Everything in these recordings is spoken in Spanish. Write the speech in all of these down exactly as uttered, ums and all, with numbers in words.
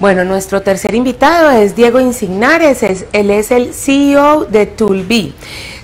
Bueno, nuestro tercer invitado es Diego Insignares, es, él es el C E O de Tulbi.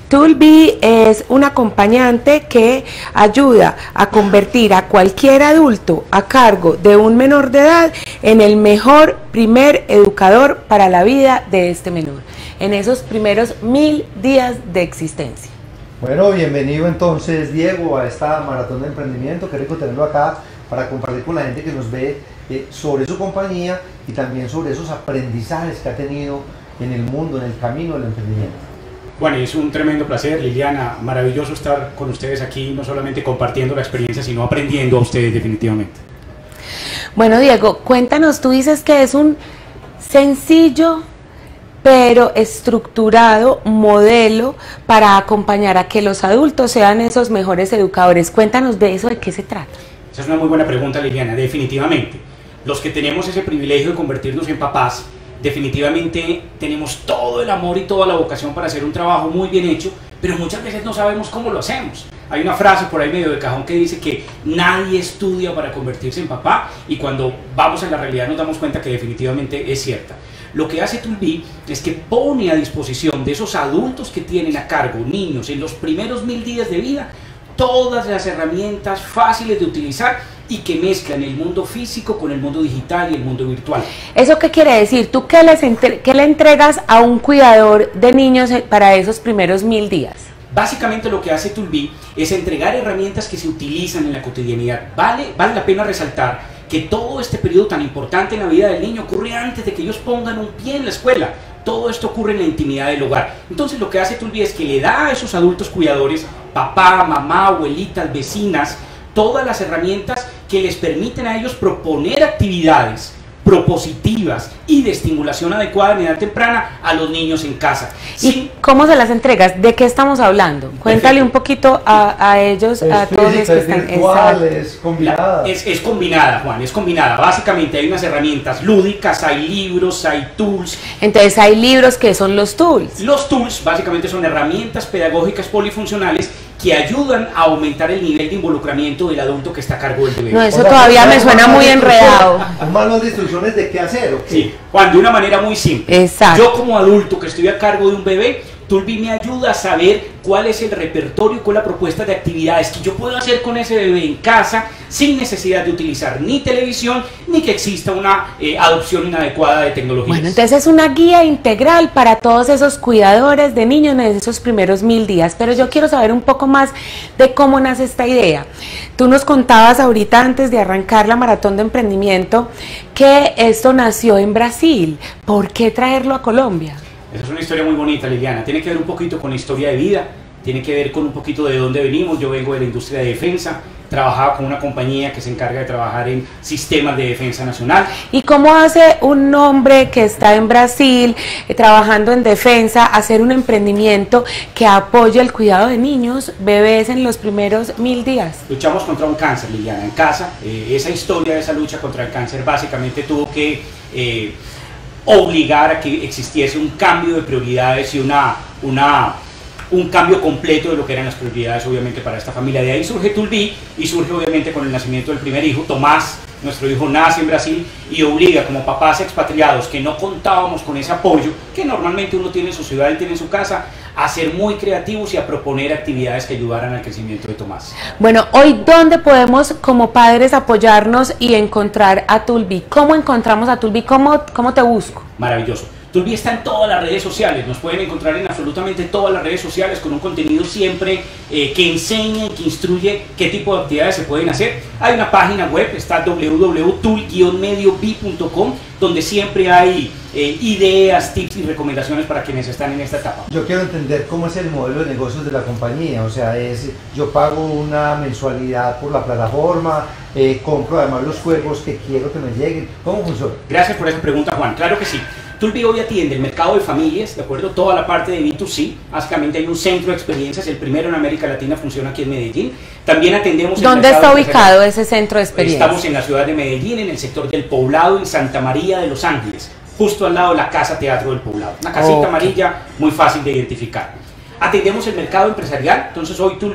Tulbi es un acompañante que ayuda a convertir a cualquier adulto a cargo de un menor de edad en el mejor primer educador para la vida de este menor, en esos primeros mil días de existencia. Bueno, bienvenido entonces, Diego, a esta maratón de emprendimiento. Qué rico tenerlo acá para compartir con la gente que nos ve eh, sobre su compañía y también sobre esos aprendizajes que ha tenido en el mundo, en el camino del emprendimiento. Juan, es un tremendo placer, Liliana, maravilloso estar con ustedes aquí, no solamente compartiendo la experiencia, sino aprendiendo a ustedes definitivamente. Bueno, Diego, cuéntanos, tú dices que es un sencillo pero estructurado modelo para acompañar a que los adultos sean esos mejores educadores. Cuéntanos de eso, ¿de qué se trata? Esa es una muy buena pregunta, Liliana, definitivamente. Los que tenemos ese privilegio de convertirnos en papás, definitivamente tenemos todo el amor y toda la vocación para hacer un trabajo muy bien hecho, pero muchas veces no sabemos cómo lo hacemos. Hay una frase por ahí medio de cajón que dice que nadie estudia para convertirse en papá, y cuando vamos a la realidad nos damos cuenta que definitivamente es cierta. Lo que hace Tulbi es que pone a disposición de esos adultos que tienen a cargo niños en los primeros mil días de vida todas las herramientas fáciles de utilizar y que mezclan el mundo físico con el mundo digital y el mundo virtual. ¿Eso qué quiere decir? ¿Tú qué, les entre qué le entregas a un cuidador de niños para esos primeros mil días? Básicamente lo que hace Tulbi es entregar herramientas que se utilizan en la cotidianidad. Vale, vale la pena resaltar que todo este periodo tan importante en la vida del niño ocurre antes de que ellos pongan un pie en la escuela. Todo esto ocurre en la intimidad del hogar. Entonces lo que hace Tulbi es que le da a esos adultos cuidadores, papá, mamá, abuelitas, vecinas, todas las herramientas que les permiten a ellos proponer actividades propositivas y de estimulación adecuada en edad temprana a los niños en casa. ¿Y sí. cómo se las entregas? ¿De qué estamos hablando? Cuéntale un poquito a, a ellos, es a todos los que están... Virtual, es combinada. Es, es combinada, Juan, es combinada. Básicamente hay unas herramientas lúdicas, hay libros, hay tools. Entonces hay libros que son los tools. Los tools básicamente son herramientas pedagógicas polifuncionales que ayudan a aumentar el nivel de involucramiento del adulto que está a cargo del bebé. No, eso O sea, todavía me suena muy enredado. Un manual de instrucciones de qué hacer, ¿o qué? Sí, Juan, de una manera muy simple. Exacto. Yo como adulto que estoy a cargo de un bebé, Tulbi me ayuda a saber cuál es el repertorio, cuál es la propuesta de actividades que yo puedo hacer con ese bebé en casa sin necesidad de utilizar ni televisión ni que exista una eh, adopción inadecuada de tecnologías. Bueno, entonces es una guía integral para todos esos cuidadores de niños en esos primeros mil días, pero yo quiero saber un poco más de cómo nace esta idea. Tú nos contabas ahorita antes de arrancar la maratón de emprendimiento que esto nació en Brasil. ¿Por qué traerlo a Colombia? Esa es una historia muy bonita, Liliana. Tiene que ver un poquito con la historia de vida, tiene que ver con un poquito de dónde venimos. Yo vengo de la industria de defensa, trabajaba con una compañía que se encarga de trabajar en sistemas de defensa nacional. ¿Y cómo hace un hombre que está en Brasil eh, trabajando en defensa hacer un emprendimiento que apoye el cuidado de niños, bebés en los primeros mil días? Luchamos contra un cáncer, Liliana, en casa. Eh, esa historia de esa lucha contra el cáncer básicamente tuvo que eh, obligar a que existiese un cambio de prioridades y una, una, un cambio completo de lo que eran las prioridades obviamente para esta familia. De ahí surge Tulbi y surge obviamente con el nacimiento del primer hijo, Tomás. Nuestro hijo nace en Brasil y obliga como papás expatriados que no contábamos con ese apoyo que normalmente uno tiene en su ciudad y tiene en su casa, a ser muy creativos y a proponer actividades que ayudaran al crecimiento de Tomás. Bueno, hoy ¿dónde podemos como padres apoyarnos y encontrar a Tulbi? ¿Cómo encontramos a Tulbi? ¿Cómo, cómo te busco? Maravilloso. Tulbi está en todas las redes sociales, nos pueden encontrar en absolutamente todas las redes sociales con un contenido siempre eh, que enseña y que instruye qué tipo de actividades se pueden hacer. Hay una página web, está w w w punto tul guion medio b punto com, donde siempre hay eh, ideas, tips y recomendaciones para quienes están en esta etapa. Yo quiero entender cómo es el modelo de negocios de la compañía, o sea, es yo pago una mensualidad por la plataforma, eh, compro además los juegos que quiero que me lleguen, ¿cómo funciona? Gracias por esa pregunta, Juan, claro que sí. Tulbi hoy atiende el mercado de familias, ¿de acuerdo? Toda la parte de B dos C, básicamente hay un centro de experiencias, el primero en América Latina funciona aquí en Medellín. También atendemos... ¿Dónde está ubicado ese centro de experiencias? Estamos en la ciudad de Medellín, en el sector del Poblado, en Santa María de los Ángeles, justo al lado de la Casa Teatro del Poblado. Una casita okay. amarilla muy fácil de identificar. Atendemos el mercado empresarial, entonces hoy Tulbi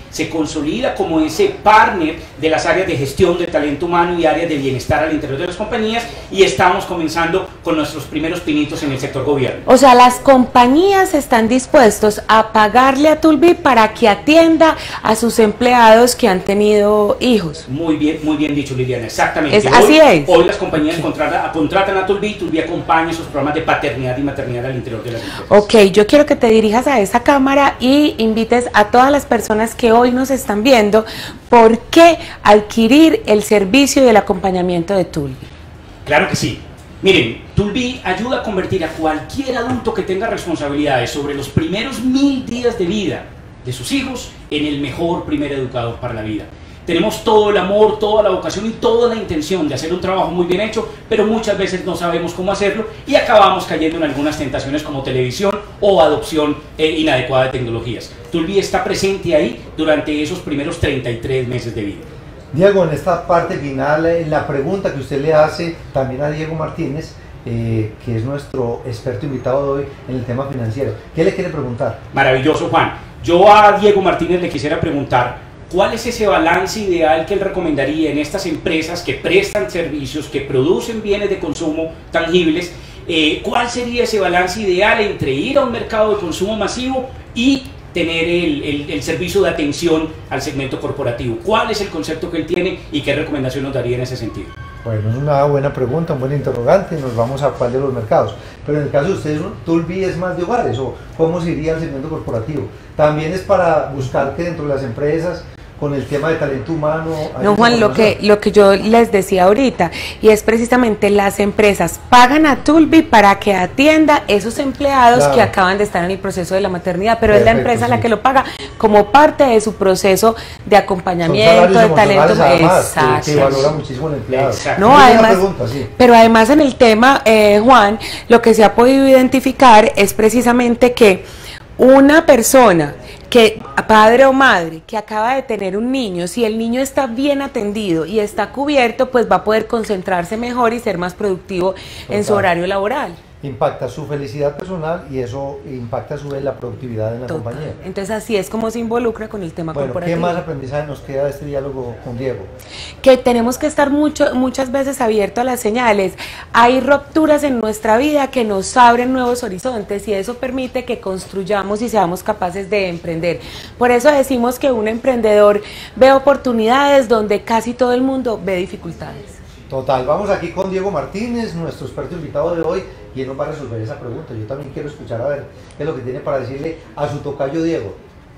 se consolida como ese partner de las áreas de gestión de talento humano y áreas de bienestar al interior de las compañías, y estamos comenzando con nuestros primeros pinitos en el sector gobierno. O sea, las compañías están dispuestos a pagarle a Toolbee para que atienda a sus empleados que han tenido hijos. Muy bien, muy bien dicho, Liliana, exactamente. Es, hoy, así es. Hoy las compañías contratan, contratan a Toolbee, Toolbee acompaña esos programas de paternidad y maternidad al interior de las empresas. Ok, yo quiero que te dirijas a esa cámara y invites a todas las personas que hoy nos están viendo por qué adquirir el servicio y el acompañamiento de Toolbee. Claro que sí. Miren, Toolbee ayuda a convertir a cualquier adulto que tenga responsabilidades sobre los primeros mil días de vida de sus hijos en el mejor primer educador para la vida. Tenemos todo el amor, toda la vocación y toda la intención de hacer un trabajo muy bien hecho, pero muchas veces no sabemos cómo hacerlo y acabamos cayendo en algunas tentaciones como televisión o adopción eh, inadecuada de tecnologías. Toolbee está presente ahí durante esos primeros treinta y tres meses de vida. Diego, en esta parte final, en la pregunta que usted le hace también a Diego Martínez, eh, que es nuestro experto invitado de hoy en el tema financiero, ¿qué le quiere preguntar? Maravilloso, Juan. Yo a Diego Martínez le quisiera preguntar, ¿cuál es ese balance ideal que él recomendaría en estas empresas que prestan servicios, que producen bienes de consumo tangibles? Eh, ¿Cuál sería ese balance ideal entre ir a un mercado de consumo masivo y tener el, el, el servicio de atención al segmento corporativo? ¿Cuál es el concepto que él tiene y qué recomendación nos daría en ese sentido? Bueno, es una buena pregunta, un buen interrogante, nos vamos a cuál de los mercados. Pero en el caso de ustedes, Toolbee es más de hogares, o cómo se iría al segmento corporativo. También es para buscar que dentro de las empresas, con el tema de talento humano... No, Juan, lo que, lo que yo les decía ahorita, y es precisamente las empresas pagan a Toolbee para que atienda esos empleados claro. que acaban de estar en el proceso de la maternidad, pero Perfecto, es la empresa sí. la que lo paga como parte de su proceso de acompañamiento, de talento. Además, Exacto. Que, que valora muchísimo el empleado. Exacto. No, además, pregunta, sí. Pero además en el tema, eh, Juan, lo que se ha podido identificar es precisamente que una persona que padre o madre que acaba de tener un niño, si el niño está bien atendido y está cubierto, pues va a poder concentrarse mejor y ser más productivo Total. en su horario laboral. Impacta su felicidad personal y eso impacta a su vez la productividad en la Total. compañía. Entonces así es como se involucra con el tema bueno, corporativo. ¿qué más aprendizaje nos queda de este diálogo con Diego? Que tenemos que estar mucho, muchas veces abiertos a las señales. Hay rupturas en nuestra vida que nos abren nuevos horizontes y eso permite que construyamos y seamos capaces de emprender. Por eso decimos que un emprendedor ve oportunidades donde casi todo el mundo ve dificultades. Total, vamos aquí con Diego Martínez, nuestro experto invitado de hoy, y él nos va a resolver esa pregunta. Yo también quiero escuchar a ver qué es lo que tiene para decirle a su tocayo Diego.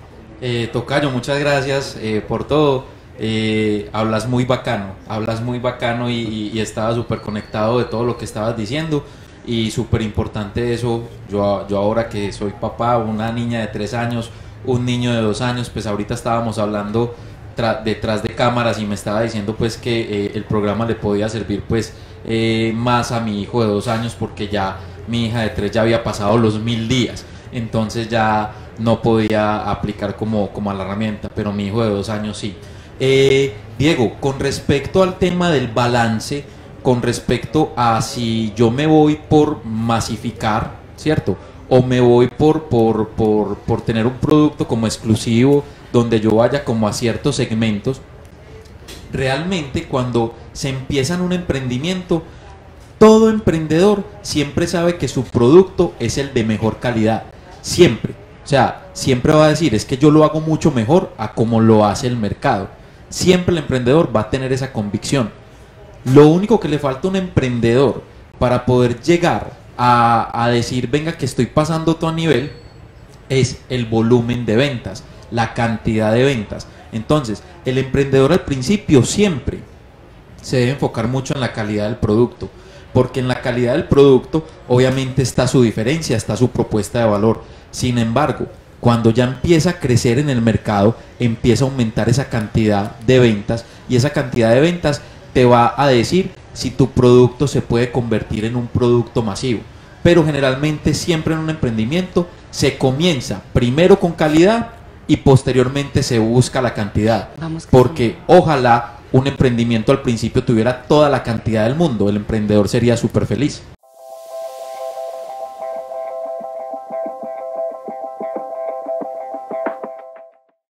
Eh, tocayo, muchas gracias eh, por todo. Eh, hablas muy bacano, hablas muy bacano y, y, y estaba súper conectado de todo lo que estabas diciendo y súper importante eso. Yo, yo ahora que soy papá, una niña de tres años, un niño de dos años, pues ahorita estábamos hablando detrás de cámaras y me estaba diciendo pues que eh, el programa le podía servir pues eh, más a mi hijo de dos años porque ya mi hija de tres ya había pasado los mil días, entonces ya no podía aplicar como, como a la herramienta, pero mi hijo de dos años sí. eh, Diego, con respecto al tema del balance, con respecto a si yo me voy por masificar, ¿cierto? O me voy por, por, por, por tener un producto como exclusivo donde yo vaya como a ciertos segmentos. Realmente cuando se empieza en un emprendimiento, todo emprendedor siempre sabe que su producto es el de mejor calidad, siempre, o sea, siempre va a decir, es que yo lo hago mucho mejor a como lo hace el mercado. Siempre el emprendedor va a tener esa convicción. Lo único que le falta a un emprendedor para poder llegar a, a decir, venga que estoy pasando todo a nivel, es el volumen de ventas, la cantidad de ventas. Entonces, el emprendedor al principio siempre se debe enfocar mucho en la calidad del producto, porque en la calidad del producto obviamente está su diferencia, está su propuesta de valor. Sin embargo, cuando ya empieza a crecer en el mercado, empieza a aumentar esa cantidad de ventas y esa cantidad de ventas te va a decir si tu producto se puede convertir en un producto masivo. Pero generalmente siempre en un emprendimiento se comienza primero con calidad y posteriormente se busca la cantidad, porque ojalá un emprendimiento al principio tuviera toda la cantidad del mundo, el emprendedor sería súper feliz.